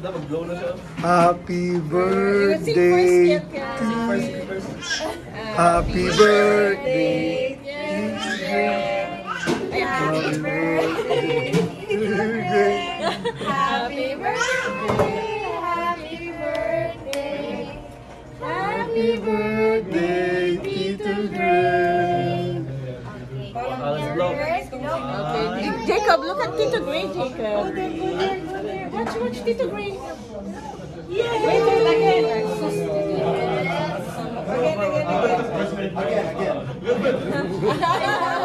Happy birthday. Happy birthday. Happy birthday. Happy birthday. Happy birthday. Happy birthday, Tito Gray. Okay. Jacob, look at Tito Gray, Jacob. Watch Tito Gray. Yeah. Wait again. Again.